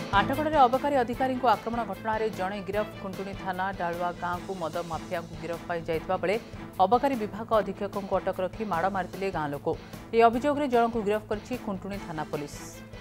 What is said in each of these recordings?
आठगड़े अबकारी अधिकारी आक्रमण घटन जड़े गिरफ खुंटुणी थाना डालुआ गांव को मद माफिया गिरफ पाई जाइथिबा बेले अबकारी विभाग अधीक्षक को अटक रखी माड़ मारिथिले गां लोक। यह अभियोग जन को गिरफ करछि खुंटुणी थाना पुलिस।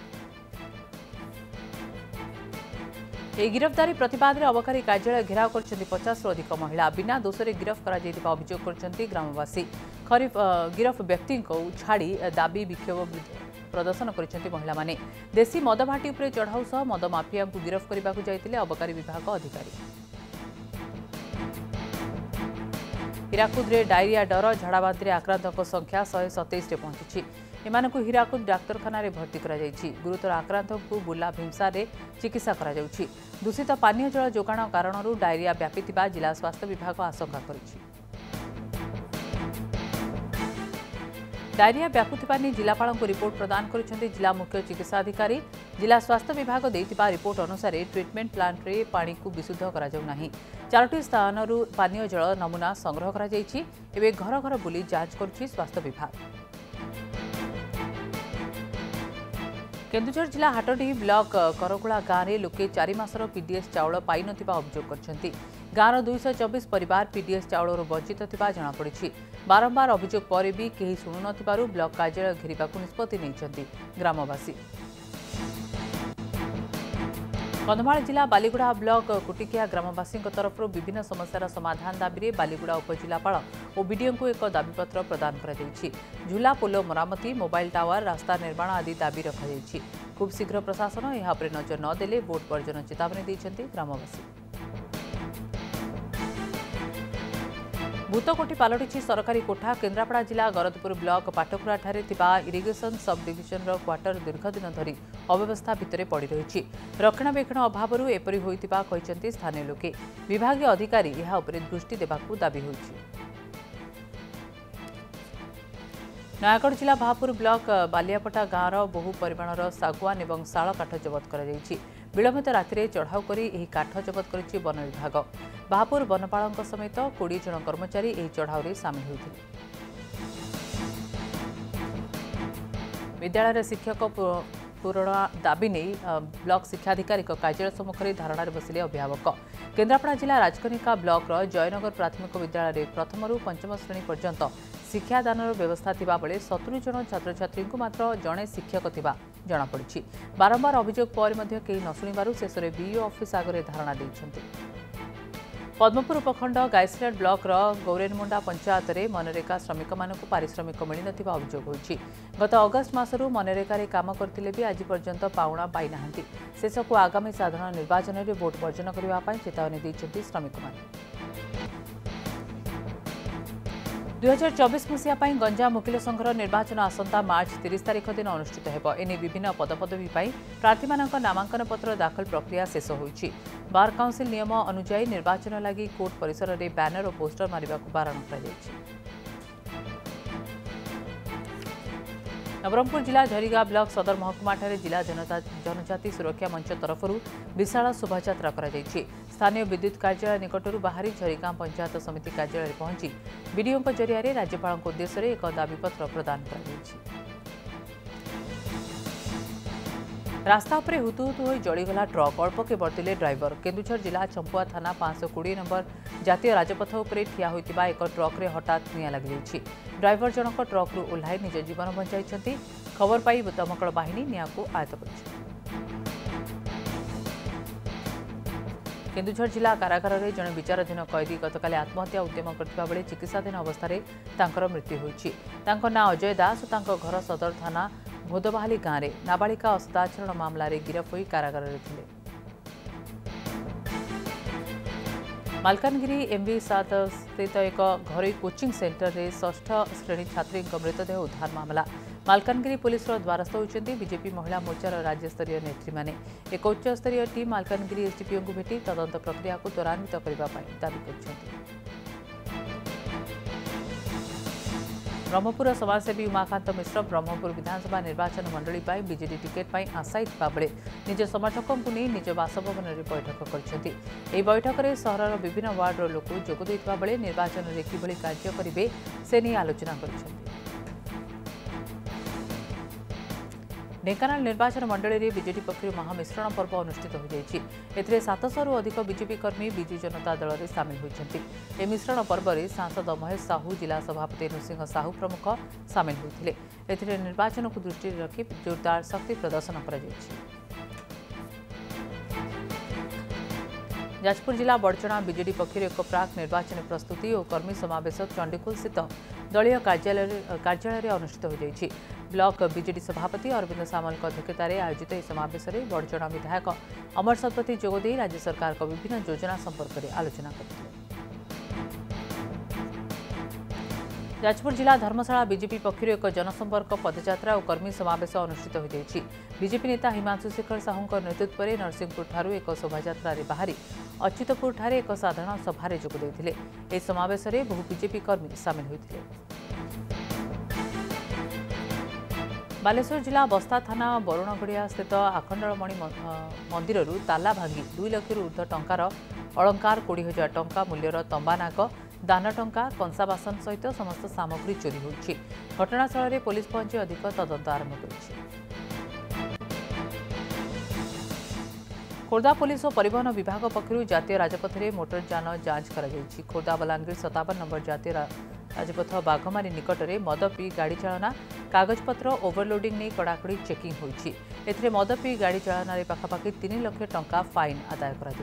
यह गिरफ्तारी प्रतिवाद में अबकारी कार्यालय घेराव कर 50 रु अधिक महिला बिना दोषरे गिरफ कर अभियोग करछन्ति ग्रामवासी। खरीफ गिरफ व्यक्ति छाड़ी दाबी विक्षोभ प्रदर्शन करछन्ति महिला माने। देशी मद भाटी उपरे चढ़ाऊ सह मद माफिया को गिरफ करने को जाइतिले अबकारी विभाग अधिकारी। हीराकुद रे डायरिया डर झाड़ाबांति आक्रांतों संख्या 127 पहुंची। एमानकु हीराकुद डाक्तरखाना रे भर्ती करा जायछि। गुरुतर आक्रांतों को बुला भीमसा रे चिकित्सा करा जाउछि। दूषित पानीय जल जोगाण कारणरू डायरिया व्यापिथिबा जिला स्वास्थ्य विभाग आशंका करिछि। डायरिया व्यापुथिबा नै जिलापाल को रिपोर्ट प्रदान करिसेंति जिला मुख्य चिकित्सा अधिकारी। जिला स्वास्थ्य विभाग देइतिबा रिपोर्ट अनुसार ट्रीटमेंट प्लांट रे पानी को विशुद्ध करा जाउ नाही। 4टी स्थानरू पानीय जल नमूना संग्रह करा जाइछि। एबे घर घर बुली जांच करुछि स्वास्थ्य विभाग। केन्दुझर जिला हाटडी ब्लॉक करकुला गांव में लोके 4 मासर पीडीएस चाउल पाई नथिबा अभियोग करछन्ति। गांवर 224 परिवार पीडीएस चाउल वंचित थिबा जणा पड़िछि। बारंबार अभियोग पर भी केही शुणु नथिबारु ब्लॉक कार्यालय घेरिबाकु निष्पत्ति नैछन्ति ग्रामवासी। कंधमाल जिला बालीगुड़ा ब्लॉक कुटिकिया ग्रामवासी तरफ विभिन्न समस्यार समाधान दाबी में बालीगुड़ा उपजिलापाल और बीडीओ को एक दाबीपत्र प्रदान कर झूला पोल मरामती मोबाइल टावर रास्ता निर्माण आदि दाबी रखा। खूब शीघ्र प्रशासन यह नजर नदेले बोट वर्जन चेतावनी देइछन्ति ग्रामवासी। भूतकोठी पलटि सरकारी कोठा। केन्द्रापड़ा जिला गरदपुर ब्लॉक पाटकुरा ठारे थिबा इरिगेशन सब डिविजन क्वार्टर दीर्घदिन धरी अव्यवस्था भितर पड़ रही। रक्षणाबेक्षण अभाव एपरी होइतिबा कहिसेंति स्थानीय लोके। विभागीय अधिकारी यह उपरे दृष्टि देबाकू दाबी होइछि। नयागढ़ जिला भापुर ब्लॉक बालियापटा गांवर बहु परिमाणर सागुआन और शाल काठ जबत कर विलंबित राति चढ़ाऊ कर काठ जबत कर वन विभाग। भापुर वनपाल समेत 20 जन कर्मचारी यह चढ़ाऊ सामिल होते। विद्यालय शिक्षक पूरण दाबी नहीं ब्लॉक शिक्षाधिकारी कार्यालय सम्मुख में धारणा बसिले अभिभावक। केन्द्रापड़ा जिला राजकनिका ब्लॉक जयनगर प्राथमिक विद्यालय प्रथम रु 5म श्रेणी पर्यंत शिक्षादान व्यवस्था थिबा बेले 70 जन छात्र छात्री को मात्र जड़े शिक्षक थिबा जणा पड़िछि। बारंबार अभियोग पर मध्य केही न शुणिबारु शेषरे बीईओ ऑफिस आगे धारणा देइछन्ति। पद्मपुर उपखंड गायसराड ब्लॉक गौरेनमुंडा पंचायत में मनरेगा श्रमिक मानक पारिश्रमिक मिल नथिबा अभियोग होइछि। गत अगस्त मासरू मनरेगा रे काम करथिले भी आज पर्यंत पाउणा पाई नाहंती। शेषकु आगामी साधारण निर्वाचन में भोट वर्जन करबा पई चेतावनी दैछन्ति श्रमिक माने। 2024 मसीहा गंजाम वकिल संघर निर्वाचन आसंता मार्च 30 तारिख दिन अनुष्ठित हेब। एने विभिन्न पदपदवी प्रार्थी नामांकन पत्र दाखल प्रक्रिया शेष होइछि। बार काउंसिल नियम अनुसार निर्वाचन लगी कोर्ट परिसर में बैनर और पोस्टर मारिबा को बारण कर। नवरंगपुर जिला झरीगाँ ब्लॉक सदर महकुमा जिला जनजाति सुरक्षा मंच तरफ विशाल शोभायात्रा कर। स्थानीय विद्युत कार्यालय निकटर बाहरी झरीगाँ पंचायत समिति कार्यालय पहुंची बीडीओ जरिया राज्यपाल उद्देश्य एक दाबीपत्र प्रदान कर। रास्ता उपरे हुतुहुतु हो जलीगला ट्रक अल्पके बर्तिले ड्राइवर। केन्दुझर जिला चंपुआ थाना 520 नंबर जातीय राजपथ उपरे ठिया होइतिबा एक ट्रक रे हठात निया लागि जाइछि। ड्राइवर जनक ट्रक रु ओह्लाई निज जीवन बंचाइछन्ति। खबर पाई दमकल बाहिनी निया को आयत्त करिछि। केन्दुझर जिला कारागार में जड़े विचाराधीन कैदी गतकाली आत्महत्या उद्यम करथिबा बेले चिकित्साधीन अवस्था तांकर मृत्यु होइछि। तांको नाम अजय दास और तांको घर सदर थाना भोदबाहाली गांव में नाबालिका असदाचरण मामलें गिरफ होई कारागार रे थिले। मालकानगिरी एमबी 7 स्थित एक घरोई कोचिंग सेंटर में 6ठ श्रेणी छात्री मृतदेह उद्धार मामला। मालकानगिरी पुलिस द्वारस्थ होती बीजेपी महिला मोर्चार राज्यस्तरीय नेत्री माने। एक उच्चस्तरीय टीम मालकानगिरी एसडीपीओ को भेटी तदंत प्रक्रिया को त्वरान्वित करने दाबी कर। ब्रह्मपुर समाजसेवी उमाकांत मिश्र ब्रह्मपुर विधानसभा निर्वाचन मंडली बीजेडी टिकेट आशायी बेले निज समर्थकों को नहीं निज बासभवन में बैठक कर। बैठक में सहर विभिन्न वार्डर लोक जोगदेता बेले निर्वाचन में किभली कार्य करेंगे से नहीं आलोचना कर। ढेंकानाल निर्वाचन मंडली में बीजेडी पक्षर महामिश्रण पर्व अनुष्ठित हो जाएगी। एथिरे 700 अधिक बीजेपी कर्मी विजु जनता दल में सामिल होती। ए मिश्रण पर्व में सांसद महेश साहू, जिला सभापति नृसिंह साहू प्रमुख सामिल होते। एथिरे निर्वाचन को दृष्टि रखी जोरदार शक्ति प्रदर्शन कर जाजपुर जिला बड़चणा बीजेडी पक्षर एक प्राक निर्वाचन प्रस्तुति और कर्मी समावेश चंडीखोल स्थित दलीय कार्यालय अनुष्ठित हो जाएगी। ब्लॉक बीजेडी सभापति अरविंद सामल अध्यक्षतार आयोजित यह समावेश में बड़चणा विधायक अमर शतपथी जोगदे राज्य सरकार विभिन्न योजना संपर्क में आलोचना करते। जाजपुर जिला धर्मशाला बीजेपी पक्षर एक जनसंपर्क पदयात्रा और कर्मी समावेश अनुष्ठित हो जाएगी। बीजेपी नेता हिमांशु शेखर साहू नेतृत्व में नरसिंहपुर ठारू एक शोभायात्रा बाहरी अच्युतपुर ठारे एक साधारण सभारे जोगदेइथिले। ए समावेश में बहु बीजेपी कर्मी सामिल होते। बालेश्वर जिला बस्ता थाना बरुणगड़िया स्थित आखंडलमणि मंदिर ताला भांगी 2 लाख ऊर्ध्व टंकार अलंकार 20,000 टंका मूल्यर तंबानाग दान टंका कंसा बासन सहित समस्त सामग्री चोरी होती। घटनास्थल में पुलिस पहुंची अधिक तदंत आरंभ कर। खोर्धा पुलिस और परिवहन विभाग पक्षर जातीय राजपथ में मोटर यान जांच कर खोर्धा बलांगीर 57 नंबर जातीय राजपथ बाघमारी निकट में मद पी गाड़ी चालना कागजपत्र ओभरलोडिंग नहीं कड़ाकड़ी चेकिंग होती। एथिरे मद पी गाड़ी चालना पाखापाखि 3 लाख टंका फाइन आदाय कर।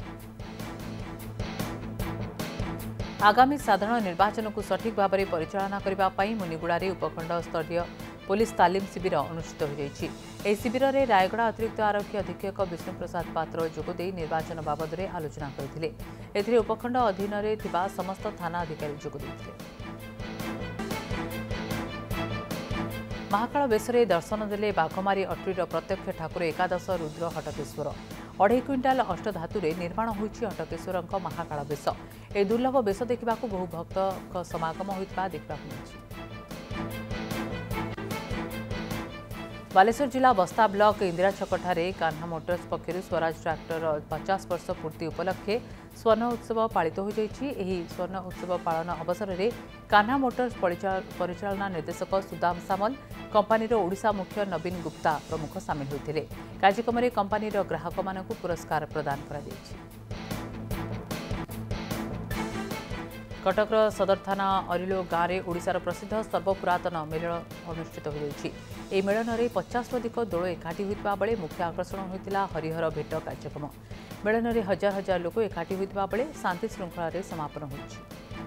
आगामी साधारण निर्वाचन को सठिक भाव में परिचालना करने मुनिगुड़ा उपखंड स्तरीय पुलिस तालीम शिविर अनुष्ठित हो जाएगी। यह शिविर में रायगड़ा अतिरिक्त आरक्षी अधीक्षक विष्णु प्रसाद पात्र जोगदे निर्वाचन बाबद में आलोचना करते। एथिरे उपखंड अधीन में समस्त थाना अधिकारी जोगदे। महाकाल बेश दर्शन देले बाघमारी अटरीर प्रत्यक्ष ठाकुर एकादश रुद्र हटकेश्वर 2.5 क्विंटाल अष्टधातु निर्माण होइछि हटकेश्वर महाकाल बेश। ए दुर्लभ बेश देखा बहु भक्त समागम होता देखा मिली। बालेश्वर जिला बस्ता ब्लॉक इंदिरा छकठारे कान्हा मोटर्स पक्षर स्वराज ट्रैक्टर 50 वर्ष पूर्ति उपलक्षे स्वर्ण उत्सव पालित हो जाएगी। एही स्वर्ण उत्सव पालन अवसर में कान्हा मोटर्स परिचालना निर्देशक सुदाम सामल, कंपानीर ओडिशा मुख्य नवीन गुप्ता प्रमुख सामिल होते। कार्यक्रम में कंपानीर ग्राहक मानक पुरस्कार प्रदान करा जायछि। कटक सदर थाना अरिलो गाँव में ओडिशार प्रसिद्ध सर्वपुरातन मेलन अनुष्ठित हो जाएगी। यह मेलन में 50 अधिक दल एकाठी होता बेले मुख्य आकर्षण होता हरिहर भेट कार्यक्रम। मेलन में हजार हजार लोक एकाठी होता बेले शांति श्रृंखला समापन होइछि।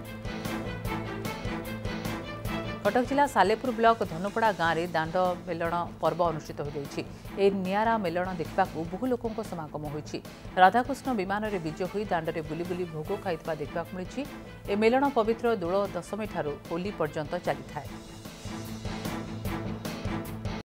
कटक जिला सालेपुर ब्लॉक धनुपड़ा गाँव में दांड मेलन पर्व अनुष्ठित हो जाएगी। ए नियारा मेलन देखा बहु लोकों समागम होइछि। राधाकृष्ण विमान में विजय होई दांडे बुली बुली भोग खाइथिबा देखा मिली। ए मेलन पवित्र दोल दशमी ठारू होली पर्यंत चली थाए।